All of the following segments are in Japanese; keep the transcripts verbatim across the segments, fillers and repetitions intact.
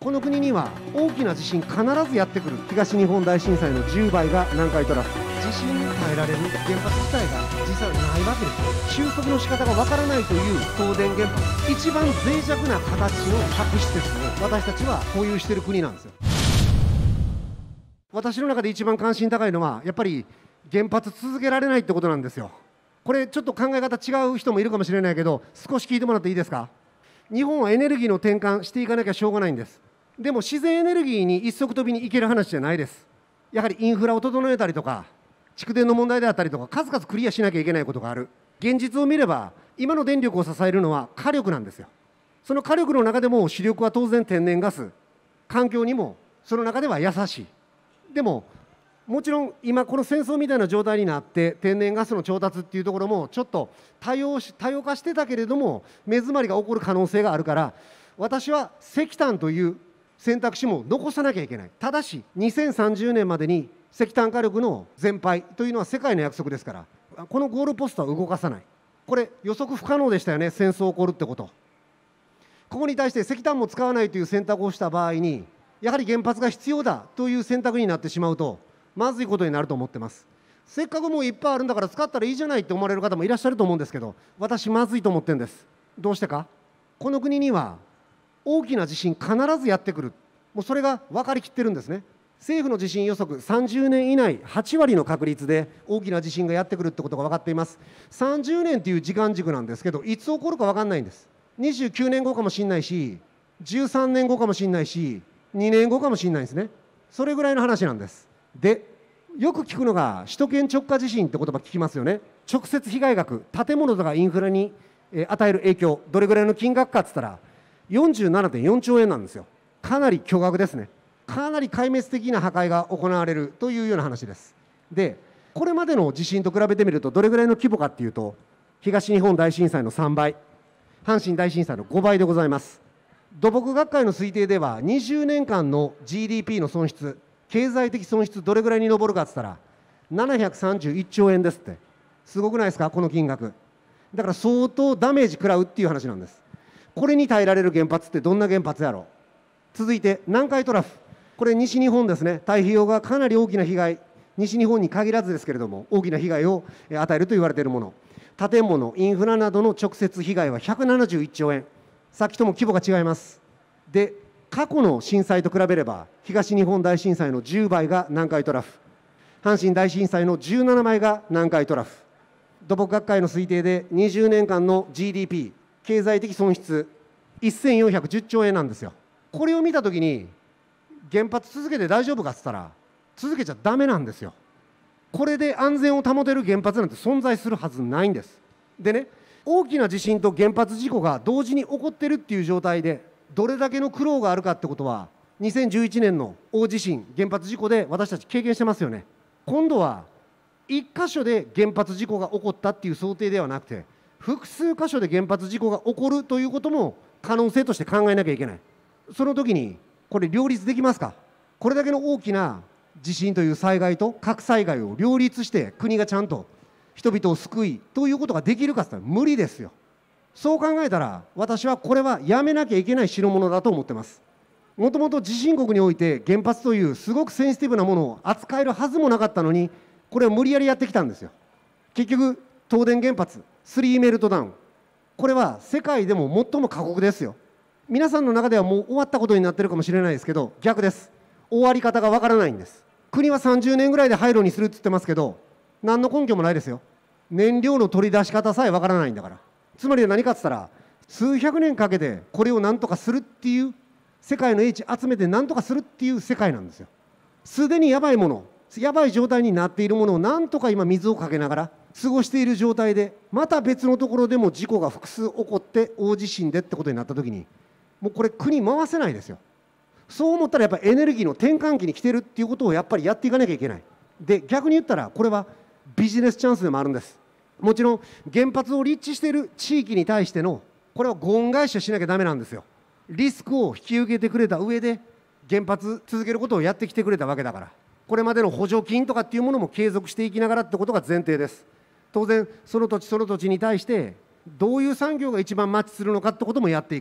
この国には大きな地震必ずやってくる。東日本大震災のじゅうばいが南海トラフ。地震に耐えられる原発自体が実際はないわけですよ。収束の仕方がわからないという東電原発、一番脆弱な形の核施設を私たちは保有している国なんですよ。私の中で一番関心高いのはやっぱり原発続けられないってことなんですよ。これちょっと考え方違う人もいるかもしれないけど、少し聞いてもらっていいですか。日本はエネルギーの転換していかなきゃしょうがないんです。でも自然エネルギーに一足飛びに行ける話じゃないです。やはりインフラを整えたりとか、蓄電の問題であったりとか、数々クリアしなきゃいけないことがある。現実を見れば今の電力を支えるのは火力なんですよ。その火力の中でも主力は当然天然ガス、環境にもその中では優しい。でももちろん今この戦争みたいな状態になって天然ガスの調達っていうところもちょっと多様し多様化してたけれども、目詰まりが起こる可能性があるから、私は石炭という選択肢も残さなきゃいけない。ただしにせんさんじゅうねんまでに石炭火力の全廃というのは世界の約束ですから、このゴールポストは動かさない。これ予測不可能でしたよね、戦争起こるってこと。ここに対して石炭も使わないという選択をした場合に、やはり原発が必要だという選択になってしまうとまずいことになると思ってます。せっかくもういっぱいあるんだから使ったらいいじゃないって思われる方もいらっしゃると思うんですけど、私まずいと思ってるんです。どうしてか。この国には大きな地震必ずやってくる。もうそれが分かりきってるんですね。政府の地震予測さんじゅうねん以内はちわりの確率で大きな地震がやってくるってことが分かっています。さんじゅうねんという時間軸なんですけど、いつ起こるか分かんないんです。にじゅうきゅうねんごかもしれないし、じゅうさんねんごかもしれないし、にねんごかもしれないですね。それぐらいの話なんです。で、よく聞くのが首都圏直下地震って言葉聞きますよね。直接被害額、建物とかインフラに与える影響、どれぐらいの金額かって言ったら よんじゅうななてんよんちょうえんなんですよ。かなり巨額ですね。かなり壊滅的な破壊が行われるというような話です。で、これまでの地震と比べてみるとどれぐらいの規模かっていうと、東日本大震災のさんばい、阪神大震災のごばいでございます。土木学会の推定ではにじゅうねんかんの ジーディーピー の損失、経済的損失どれぐらいに上るかって言ったらななひゃくさんじゅういっちょうえんですって。すごくないですか、この金額。だから相当ダメージ食らうっていう話なんです。これに耐えられる原発ってどんな原発やろう。続いて南海トラフ、これ西日本ですね。太平洋側かなり大きな被害、西日本に限らずですけれども大きな被害を与えると言われているもの、建物、インフラなどの直接被害はひゃくななじゅういっちょうえん。さっきとも規模が違います。で、過去の震災と比べれば東日本大震災のじゅうばいが南海トラフ、阪神大震災のじゅうななばいが南海トラフ。土木学会の推定でにじゅうねんかんの ジーディーピー 経済的損失せんよんひゃくじゅっちょうえんなんですよ。これを見たときに原発続けて大丈夫かっつったら続けちゃダメなんですよ。これで安全を保てる原発なんて存在するはずないんです。でね、大きな地震と原発事故が同時に起こってるっていう状態でどれだけの苦労があるかってことはにせんじゅういちねんの大地震原発事故で私たち経験してますよね。今度はいっかしょで原発事故が起こったっていう想定ではなくて、複数箇所で原発事故が起こるということも可能性として考えなきゃいけない。その時にこれ両立できますか。これだけの大きな地震という災害と核災害を両立して国がちゃんと人々を救いということができるかって言ったら無理ですよ。そう考えたら私はこれはやめなきゃいけない代物だと思ってます。もともと地震国において原発というすごくセンシティブなものを扱えるはずもなかったのに、これを無理やりやってきたんですよ。結局東電原発スリーメルトダウン、これは世界でも最も過酷ですよ。皆さんの中ではもう終わったことになってるかもしれないですけど、逆です。終わり方がわからないんです。国はさんじゅうねんぐらいで廃炉にするって言ってますけど、何の根拠もないですよ。燃料の取り出し方さえわからないんだから。つまりは何かって言ったら数百年かけてこれを何とかするっていう、世界の英知集めて何とかするっていう世界なんですよ。すでにやばいもの、やばい状態になっているものを何とか今水をかけながら過ごしている状態で、また別のところでも事故が複数起こって大地震でってことになった時に、もうこれ国回せないですよ。そう思ったらやっぱりエネルギーの転換期に来てるっていうことをやっぱりやっていかなきゃいけない。で、逆に言ったらこれはビジネスチャンスでもあるんです。もちろん原発を立地している地域に対してのこれはご恩返しをしなきゃダメなんですよ。リスクを引き受けてくれた上で原発続けることをやってきてくれたわけだから、これまでの補助金とかっていうものも継続していきながらってことが前提です。当然その土地その土地に対してどういう産業が一番マッチするのかってこともやっていく。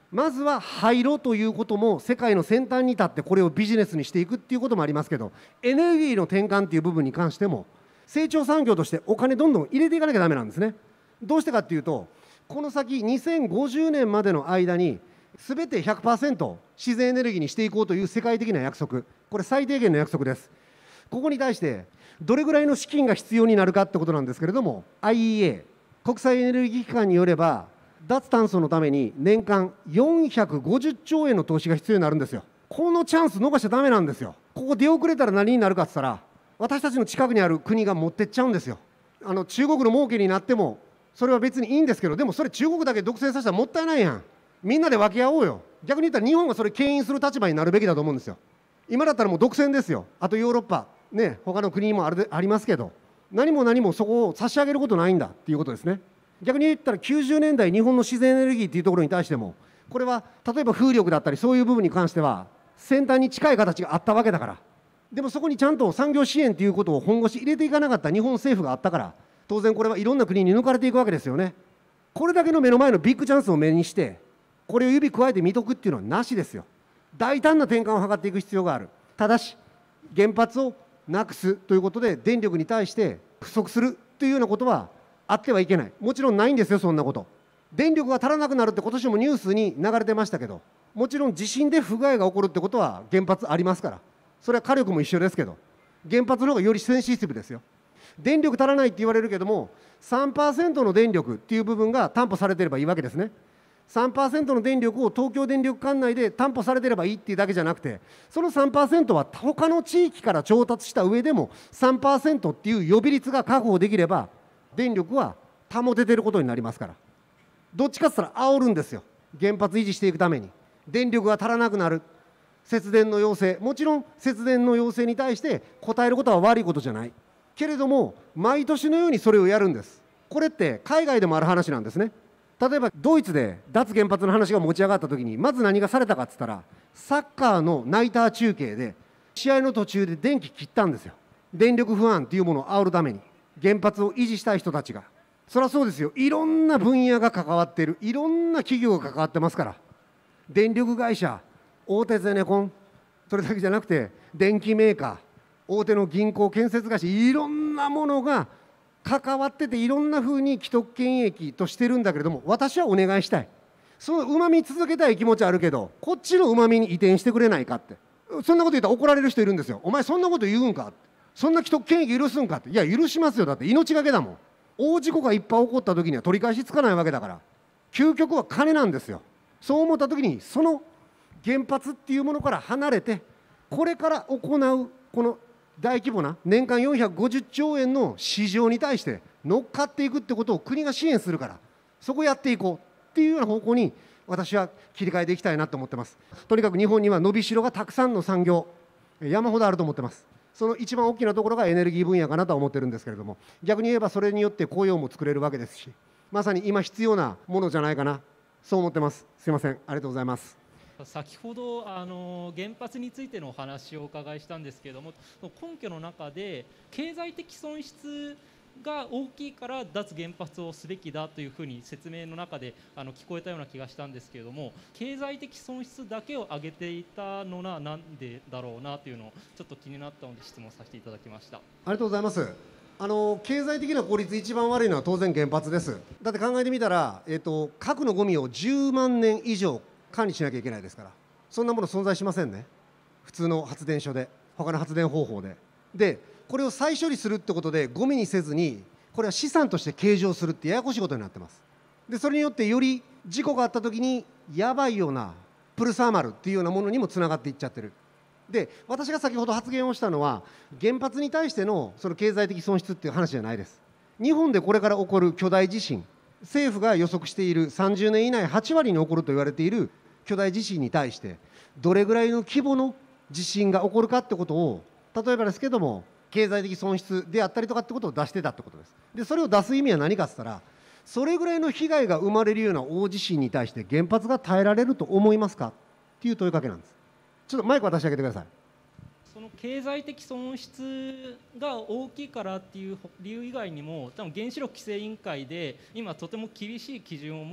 まずは廃炉ということも世界の先端に立ってこれをビジネスにしていくっていうこともありますけど、エネルギーの転換っていう部分に関しても成長産業としてお金どんどん入れていかなきゃダメなんですね。どうしてかっていうと、この先にせんごじゅうねんまでの間に全て ひゃくパーセント 自然エネルギーにしていこうという世界的な約束、これ最低限の約束です。ここに対してどれぐらいの資金が必要になるかってことなんですけれども、 アイイーエー 国際エネルギー機関によれば脱炭素のために年間よんひゃくごじゅっちょうえんの投資が必要になるんですよ。このチャンス逃しちゃダメなんですよ。ここ出遅れたら何になるかって言ったら、私たちの近くにある国が持ってっちゃうんですよ。あの中国の儲けになってもそれは別にいいんですけど、でもそれ中国だけ独占させたらもったいないやん。みんなで分け合おうよ。逆に言ったら日本がそれ牽引する立場になるべきだと思うんですよ。今だったらもう独占ですよ。あとヨーロッパね、他の国にもあるでありますけど、何も何もそこを差し上げることないんだっていうことですね。逆に言ったらきゅうじゅうねんだい日本の自然エネルギーっていうところに対しても、これは例えば風力だったりそういう部分に関しては先端に近い形があったわけだから、でもそこにちゃんと産業支援ということを本腰入れていかなかった日本政府があったから、当然これはいろんな国に抜かれていくわけですよね。これだけの目の前のビッグチャンスを目にしてこれを指加えて見とくっていうのはなしですよ。大胆な転換を図っていく必要がある。ただし原発をなくすということで電力に対して不足するというようなことはあってはいけない。もちろんないんですよ、そんなこと。電力が足らなくなるって今年もニュースに流れてましたけど、もちろん地震で不具合が起こるってことは原発ありますから、それは火力も一緒ですけど、原発の方がよりセンシティブですよ。電力足らないって言われるけども さんパーセント の電力っていう部分が担保されていればいいわけですね。さんパーセント の電力を東京電力管内で担保されていればいいっていうだけじゃなくて、その さんパーセント は他の地域から調達した上でも さんパーセント っていう予備率が確保できれば電力は保ててることになりますから、どっちかって言ったら煽るんですよ。原発維持していくために電力が足らなくなる、節電の要請、もちろん節電の要請に対して応えることは悪いことじゃないけれども、毎年のようにそれをやるんです。これって海外でもある話なんですね。例えばドイツで脱原発の話が持ち上がった時にまず何がされたかって言ったら、サッカーのナイター中継で試合の途中で電気切ったんですよ。電力不安っていうものを煽るために、原発を維持したい人たちが。そりゃそうですよ、いろんな分野が関わっている、いろんな企業が関わってますから、電力会社、大手ゼネコン、それだけじゃなくて電機メーカー、大手の銀行、建設会社、いろんなものが関わってて、いろんなふうに既得権益としてるんだけれども、私はお願いしたい、そのうまみ続けたい気持ちあるけど、こっちのうまみに移転してくれないかって、そんなこと言ったら怒られる人いるんですよ。お前そんなこと言うんかって、そんな既得権益許すんかって。いや許しますよ、だって命がけだもん。大事故がいっぱい起こった時には取り返しつかないわけだから、究極は金なんですよ。そう思った時にその原発っていうものから離れて、これから行うこの大規模な年間よんひゃくごじゅっちょうえんの市場に対して乗っかっていくってことを国が支援するから、そこやっていこうっていうような方向に私は切り替えていきたいなと思ってます。とにかく日本には伸びしろがたくさんの産業山ほどあると思ってます。その一番大きなところがエネルギー分野かなとは思ってるんですけれども、逆に言えばそれによって雇用も作れるわけですし、まさに今必要なものじゃないかな、そう思ってます。すいません、ありがとうございます。 先ほどあの原発についてのお話をお伺いしたんですけれども、根拠の中で経済的損失が大きいから脱原発をすべきだというふうに説明の中であの聞こえたような気がしたんですけれども、経済的損失だけを挙げていたのはなんでだろうなというのをちょっと気になったので質問させていただきました。 ありがとうございます。あの経済的な効率一番悪いのは当然原発です。だって考えてみたら、えーと、核のゴミをじゅうまんねん以上管理しなきゃいけないですから、そんなもの存在しませんね、普通の発電所で、他の発電方法で。でこれを再処理するってことでゴミにせずに、これは資産として計上するってややこしいことになってます。でそれによってより事故があった時にやばいようなプルサーマルっていうようなものにもつながっていっちゃってる。で私が先ほど発言をしたのは原発に対してのその経済的損失っていう話じゃないです。日本でこれから起こる巨大地震、政府が予測しているさんじゅうねん以内はちわりに起こると言われている巨大地震に対してどれぐらいの規模の地震が起こるかってことを、例えばですけども経済的損失であったりとかってことを出してたってことです。でそれを出す意味は何かって言ったら、それぐらいの被害が生まれるような大地震に対して原発が耐えられると思いますかっていう問いかけなんです。ちょっとマイク渡してあげてください。 その経済的損失が大きいからっていう理由以外にも、多分原子力規制委員会で今とても厳しい基準を設け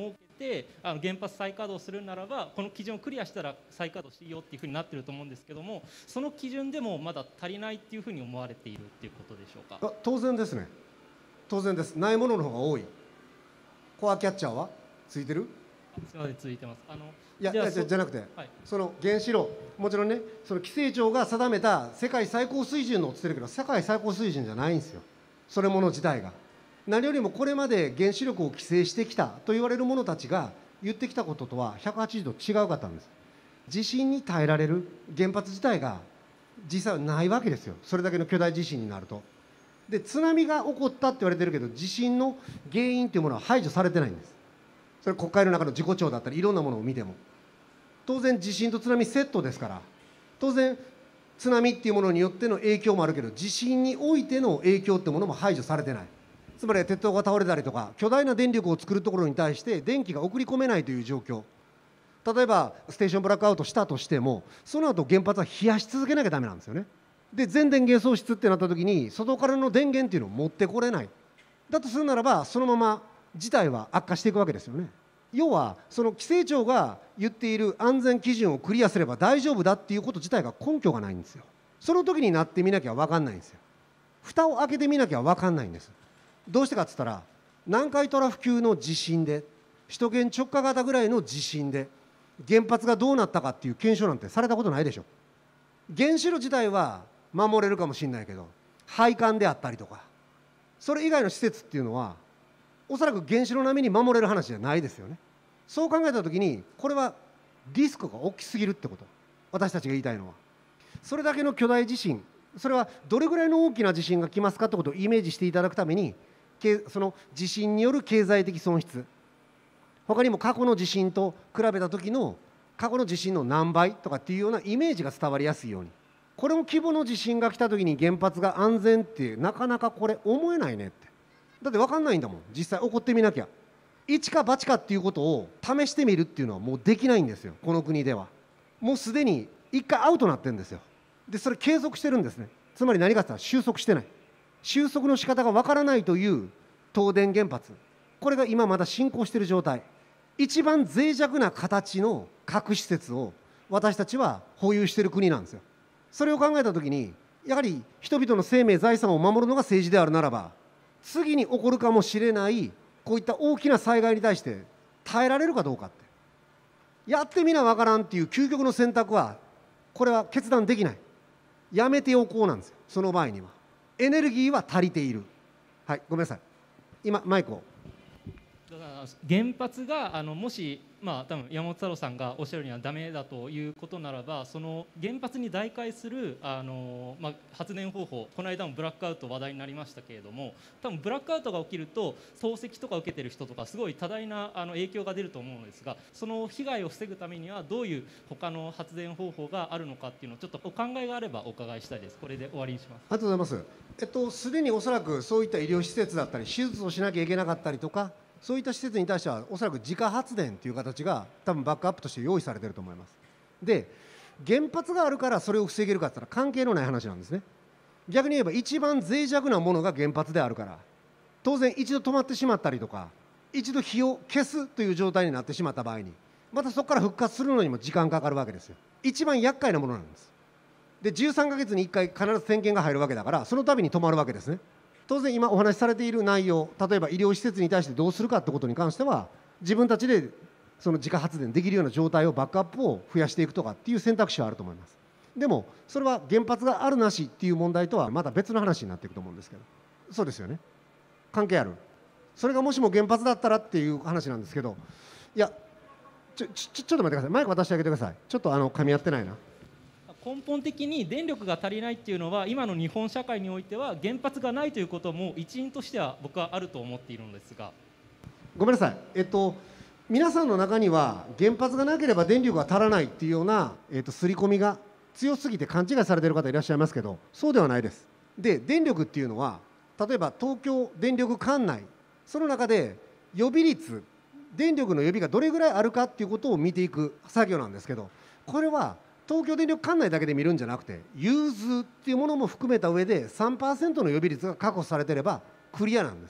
ってあの原発再稼働するならばこの基準をクリアしたら再稼働していいよっていうふうになってると思うんですけども、その基準でもまだ足りないっていうふうに思われているっていうことでしょうか。 あ、当然ですね。当然です。ないものの方が多い。コアキャッチャーはついてる？ すみません、続いてます。あのいやいやじゃじゃなくて、 はい、 その原子炉、もちろんね、その規制庁が定めた世界最高水準のって言ってるけど、世界最高水準じゃないんですよ、それもの自体が。何よりもこれまで原子力を規制してきたと言われる者たちが言ってきたこととはひゃくはちじゅうど違うかったんです。地震に耐えられる原発自体が実際はないわけですよ、それだけの巨大地震になると。で、津波が起こったって言われてるけど、地震の原因というものは排除されてないんです。それ国会の中の事故調だったりいろんなものを見ても当然地震と津波セットですから、当然津波っていうものによっての影響もあるけど、地震においての影響ってものも排除されてない。つまり鉄塔が倒れたりとか巨大な電力を作るところに対して電気が送り込めないという状況。例えばステーションブラックアウトしたとしても、その後原発は冷やし続けなきゃダメなんですよね。で、全電源喪失ってなった時に外からの電源っていうのを持ってこれない。だとするならばそのまま事態は悪化していくわけですよね。要はその規制庁が言っている安全基準をクリアすれば大丈夫だっていうこと自体が根拠がないんですよ。その時になってみなきゃ分かんないんですよ。蓋を開けてみなきゃ分かんないんです。どうしてかって言ったら、南海トラフ級の地震で首都圏直下型ぐらいの地震で原発がどうなったかっていう検証なんてされたことないでしょ。原子炉自体は守れるかもしれないけど、配管であったりとかそれ以外の施設っていうのはおそらく原子炉並みに守れる話じゃないですよね。そう考えたときにこれはリスクが大きすぎるってこと、私たちが言いたいのは。それだけの巨大地震、それはどれぐらいの大きな地震が来ますかってことをイメージしていただくために、その地震による経済的損失、他にも過去の地震と比べた時の過去の地震の何倍とかっていうようなイメージが伝わりやすいように、これも規模の地震が来た時に原発が安全ってなかなかこれ思えないねって。だって分かんないんだもん、実際起こってみなきゃ。一か八かっていうことを試してみるっていうのはもうできないんですよ、この国では。もうすでに一回アウトになってるんですよ。でそれ継続してるんですね。つまり何かって言ったら収束してない、収束の仕方が分からないという東電原発、これが今まだ進行している状態。一番脆弱な形の核施設を私たちは保有している国なんですよ。それを考えたときに、やはり人々の生命財産を守るのが政治であるならば、次に起こるかもしれないこういった大きな災害に対して耐えられるかどうかって、やってみな分からんっていう究極の選択はこれは決断できない。やめておこうなんですよ。その場合にはエネルギーは足りている。はい、ごめんなさい、今マイクを。 原発があのもし、まあ、多分山本太郎さんがおっしゃるにはダメだということならば、その原発に代替するあの、まあ、発電方法、この間もブラックアウト話題になりましたけれども、多分ブラックアウトが起きると透析とか受けてる人とかすごい多大なあの影響が出ると思うのですが、その被害を防ぐためにはどういう他の発電方法があるのかっていうのをちょっとお考えがあればお伺いしたいです。これで終わりにします。 ありがとうございます。えっとすでにおそらくそういった医療施設だったり手術をしなきゃいけなかったりとか、そういった施設に対してはおそらく自家発電という形が多分バックアップとして用意されていると思います。で、原発があるからそれを防げるかって言ったら関係のない話なんですね。逆に言えば一番脆弱なものが原発であるから、当然一度止まってしまったりとか一度火を消すという状態になってしまった場合に、またそこから復活するのにも時間かかるわけですよ。一番厄介なものなんです。でじゅうさんかげつにいっかい必ず点検が入るわけだから、その度に止まるわけですね。当然今お話しされている内容、例えば医療施設に対してどうするかってことに関しては、自分たちでその自家発電できるような状態をバックアップを増やしていくとかっていう選択肢はあると思います。でもそれは原発があるなしっていう問題とはまた別の話になっていくと思うんですけど。そうですよね、関係ある。それがもしも原発だったらっていう話なんですけど、いやちょちょちょっと待ってください、マイク渡してあげてください。ちょっとあの噛み合ってないな。 根本的に電力が足りないっていうのは今の日本社会においては原発がないということも一因としては僕はあると思っているのですが。 ごめんなさい、えっと皆さんの中には原発がなければ電力が足らないっていうような、えっと、刷り込みが強すぎて勘違いされている方いらっしゃいますけど、そうではないです。で電力っていうのは例えば東京電力管内、その中で予備率、電力の予備がどれぐらいあるかっていうことを見ていく作業なんですけど、これは東京電力管内だけで見るんじゃなくて融通っていうものも含めた上で さんパーセント の予備率が確保されていればクリアなんです。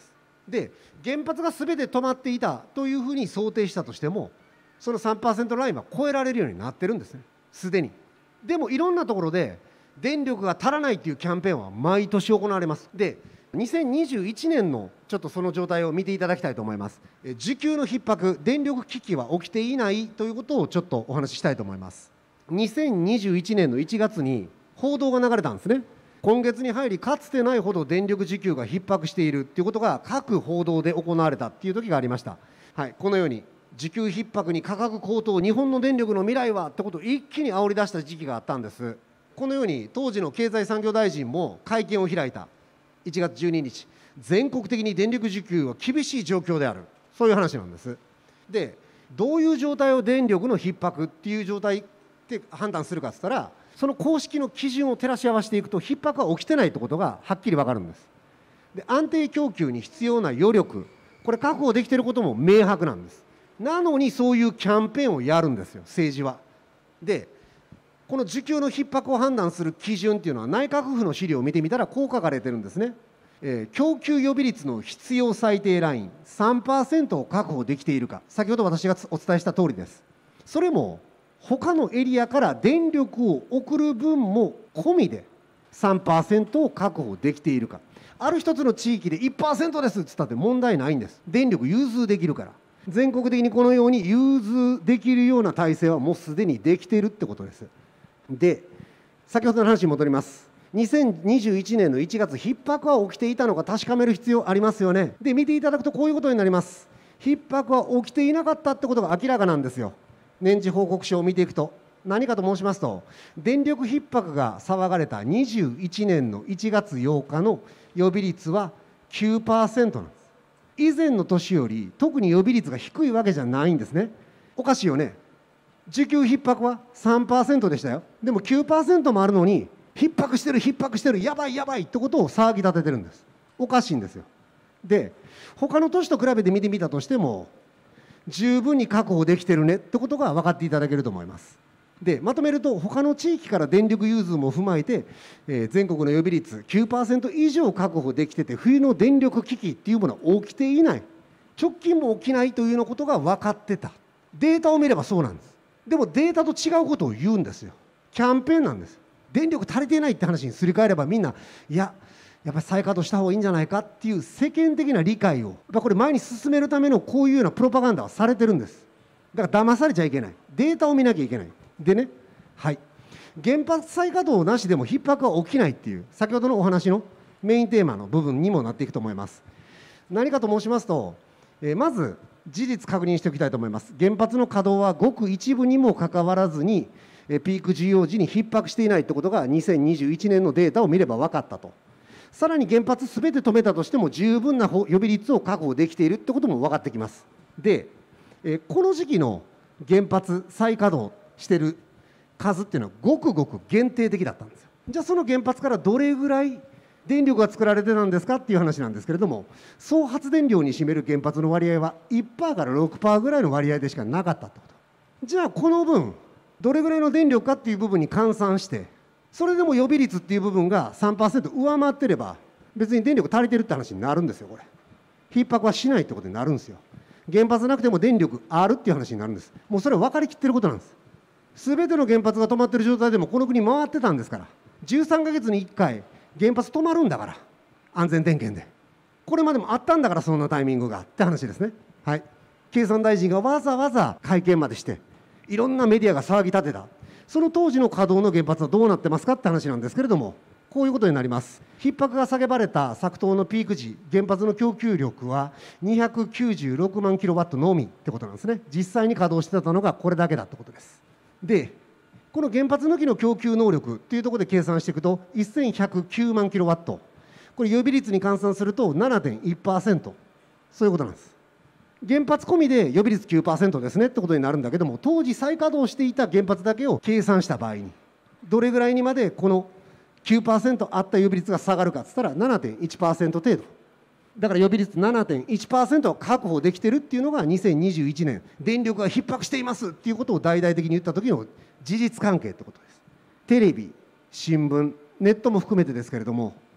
で原発が全て止まっていたというふうに想定したとしても、その さんパーセント ラインは超えられるようになってるんですね、すでに。でもいろんなところで電力が足らないというキャンペーンは毎年行われます。でにせんにじゅういちねんのちょっとその状態を見ていただきたいと思います。需給の逼迫、電力危機は起きていないということをちょっとお話ししたいと思います。にせんにじゅういちねんのいちがつに報道が流れたんですね。今月に入りかつてないほど電力需給が逼迫しているということが各報道で行われたという時がありました。はい、このように需給逼迫に価格高騰、日本の電力の未来はってことを一気に煽り出した時期があったんです。このように当時の経済産業大臣も会見を開いたいちがつじゅうににち、全国的に電力需給は厳しい状況である、そういう話なんです。でどういう状態を電力の逼迫っていう状態って判断するかって言ったら、その公式の基準を照らし合わせていくと逼迫は起きてないってことがはっきり分かるんです。で安定供給に必要な余力、これ確保できていることも明白なんです。なのにそういうキャンペーンをやるんですよ、政治は。でこの需給の逼迫を判断する基準っていうのは内閣府の資料を見てみたらこう書かれてるんですね。えー、供給予備率の必要最低ライン さんパーセント を確保できているか、先ほど私がお伝えした通りです。それも他のエリアから電力を送る分も込みで さんパーセント を確保できているか。ある一つの地域で いちパーセント ですって言ったって問題ないんです。電力融通できるから。全国的にこのように融通できるような体制はもうすでにできているってことです。で先ほどの話に戻ります。にせんにじゅういちねんのいちがつ、逼迫は起きていたのか確かめる必要ありますよね。で見ていただくとこういうことになります。逼迫は起きていなかったってことが明らかなんですよ。年次報告書を見ていくと。何かと申しますと、電力逼迫が騒がれたにじゅういちねんのいちがつようかの予備率は きゅうパーセント なんです。以前の年より特に予備率が低いわけじゃないんですね。おかしいよね。需給逼迫は さんパーセント でしたよ。でも きゅうパーセント もあるのに逼迫してる逼迫してるやばいやばいってことを騒ぎ立ててるんです。おかしいんですよ。で他の年と比べて見てみたとしても十分に確保できてるねってことが分かっていただけると思います。でまとめると、他の地域から電力融通も踏まえて、えー、全国の予備率 きゅうパーセント 以上確保できてて、冬の電力危機っていうものは起きていない、直近も起きないというようなことが分かってた。データを見ればそうなんです。でもデータと違うことを言うんですよ。キャンペーンなんです。電力足りていないって話にすり替えれば、みんないややっぱり再稼働した方がいいんじゃないかっていう世間的な理解を、やっぱこれ前に進めるためのこういうようなプロパガンダはされてるんです。だから騙されちゃいけない、データを見なきゃいけない。でね、はい、原発再稼働なしでも逼迫は起きないっていう先ほどのお話のメインテーマの部分にもなっていくと思います。何かと申しますと、えー、まず事実確認しておきたいと思います。原発の稼働はごく一部にもかかわらずにピーク需要時に逼迫していないということがにせんにじゅういちねんのデータを見れば分かったと。さらに原発すべて止めたとしても十分な予備率を確保できているということも分かってきます。でこの時期の原発再稼働している数っていうのはごくごく限定的だったんですよ。じゃあその原発からどれぐらい電力が作られてたんですかっていう話なんですけれども、総発電量に占める原発の割合は いちパーセント から ろくパーセント ぐらいの割合でしかなかったってこと。じゃあこの分どれぐらいの電力かっていう部分に換算して、それでも予備率っていう部分が さんパーセント 上回ってれば別に電力足りてるって話になるんですよ。これ逼迫はしないってことになるんですよ。原発なくても電力あるっていう話になるんです。もうそれは分かりきってることなんです。すべての原発が止まってる状態でもこの国回ってたんですから、じゅうさんかげつにいっかい原発止まるんだから、安全点検でこれまでもあったんだから、そんなタイミングがって話ですね。はい、経産大臣がわざわざ会見までしていろんなメディアが騒ぎ立てた、その当時の稼働の原発はどうなってますかって話なんですけれども、こういうことになります。逼迫が叫ばれた昨冬のピーク時、原発の供給力はにひゃくきゅうじゅうろくまんキロワットのみってことなんですね。実際に稼働してたのがこれだけだってことです。でこの原発抜きの供給能力っていうところで計算していくとせんひゃくきゅうまんキロワット、これ予備率に換算すると ななてんいちパーセント、 そういうことなんです。原発込みで予備率 きゅうパーセント ですねってことになるんだけども、当時再稼働していた原発だけを計算した場合にどれぐらいにまでこの きゅうパーセント あった予備率が下がるかっつったら ななてんいちパーセント 程度だから、予備率 ななてんいちパーセント 確保できてるっていうのがにせんにじゅういちねん電力が逼迫していますっていうことを大々的に言った時の事実関係ってことです。テレビ、新聞、ネットも含めてですけれども、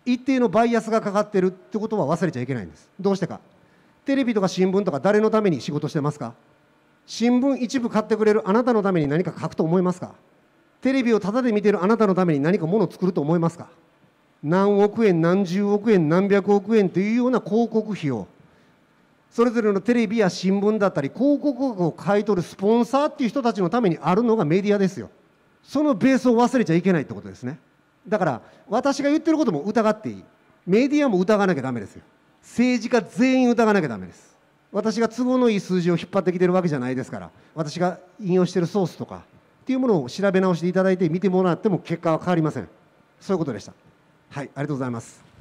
一定のバイアスがかかってるってことは忘れちゃいけないんです。どうしてか。テレビとか新聞とか誰のために仕事してますか。新聞一部買ってくれるあなたのために何か書くと思いますか。テレビをタダで見てるあなたのために何かものを作ると思いますか。何億円何十億円何百億円というような広告費をそれぞれのテレビや新聞だったり広告枠を買い取るスポンサーっていう人たちのためにあるのがメディアですよ。そのベースを忘れちゃいけないってことですね。だから私が言ってることも疑っていい。メディアも疑わなきゃダメですよ。政治家全員疑わなきゃダメです。私が都合のいい数字を引っ張ってきてるわけじゃないですから、私が引用してるソースとかっていうものを調べ直していただいて見てもらっても結果は変わりません。そういうことでした。はい、ありがとうございます。